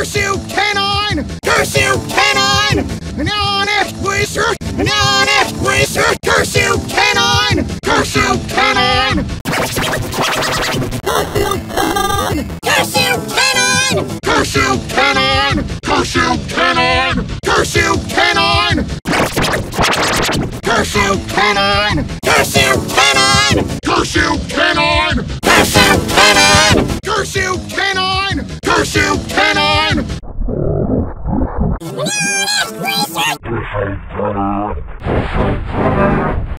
Curse you, Canine! Curse you, Canine! An honest research! An honest research! Curse you, Canine! Curse you, Canine! Curse you, Canine! Curse you, Canine! Curse you, Canine! Curse you, Canine! Curse you, Canine! Curse you, Canine!